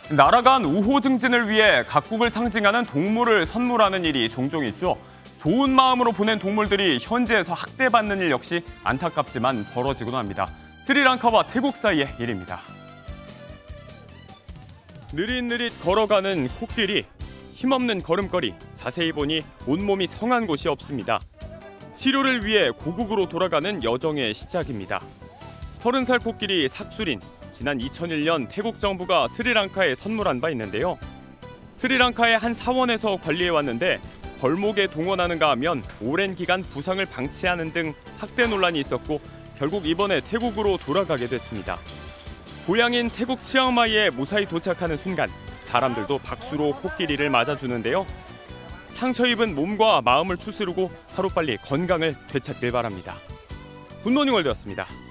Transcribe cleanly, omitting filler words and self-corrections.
날아간 우호 증진을 위해 각국을 상징하는 동물을 선물하는 일이 종종 있죠. 좋은 마음으로 보낸 동물들이 현지에서 학대받는 일 역시 안타깝지만 벌어지곤 합니다. 스리랑카와 태국 사이의 일입니다. 느릿느릿 걸어가는 코끼리, 힘없는 걸음걸이, 자세히 보니 온몸이 성한 곳이 없습니다. 치료를 위해 고국으로 돌아가는 여정의 시작입니다. 30살 코끼리 삭수린, 지난 2001년 태국 정부가 스리랑카에 선물한 바 있는데요. 스리랑카의 한 사원에서 관리해왔는데 벌목에 동원하는가 하면 오랜 기간 부상을 방치하는 등 학대 논란이 있었고 결국 이번에 태국으로 돌아가게 됐습니다. 고향인 태국 치앙마이에 무사히 도착하는 순간 사람들도 박수로 코끼리를 맞아주는데요. 상처 입은 몸과 마음을 추스르고 하루빨리 건강을 되찾길 바랍니다. 굿모닝 월드였습니다.